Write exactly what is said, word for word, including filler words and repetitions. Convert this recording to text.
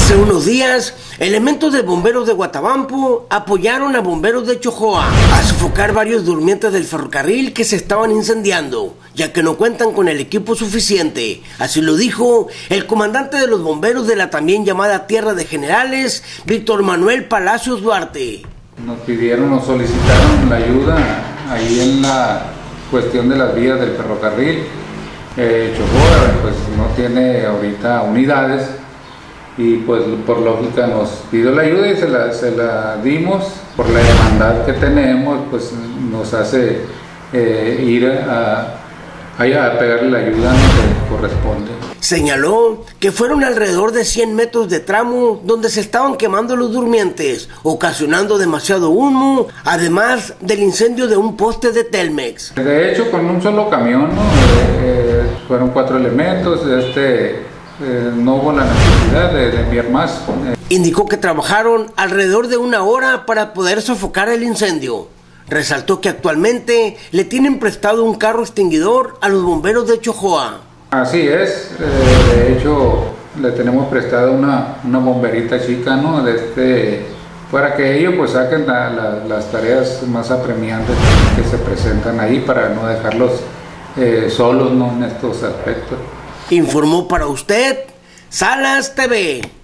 Hace unos días, elementos de bomberos de Guatabampo apoyaron a bomberos de Chojoa a sofocar varios durmientes del ferrocarril que se estaban incendiando, ya que no cuentan con el equipo suficiente. Así lo dijo el comandante de los bomberos de la también llamada Tierra de Generales, Víctor Manuel Palacios Duarte. Nos pidieron, nos solicitaron la ayuda ahí en la cuestión de las vías del ferrocarril. Eh, Chojoa pues no tiene ahorita unidades y pues por lógica nos pidió la ayuda y se la, se la dimos. Por la demanda que tenemos pues nos hace eh, ir a, a, a pegarle la ayuda que corresponde. Señaló que fueron alrededor de cien metros de tramo donde se estaban quemando los durmientes, ocasionando demasiado humo, además del incendio de un poste de Telmex. De hecho, con un solo camión, ¿no? eh, eh, fueron cuatro elementos, este, eh, no hubo la necesidad de, de enviar más. Indicó que trabajaron alrededor de una hora para poder sofocar el incendio. Resaltó que actualmente le tienen prestado un carro extinguidor a los bomberos de Chojoa. Así es, eh, de hecho le tenemos prestada una, una bomberita chica, ¿no? De este, para que ellos pues saquen la, la, las tareas más apremiantes que se presentan ahí para no dejarlos eh, solos, ¿no? En estos aspectos. Informó para usted Salas T V.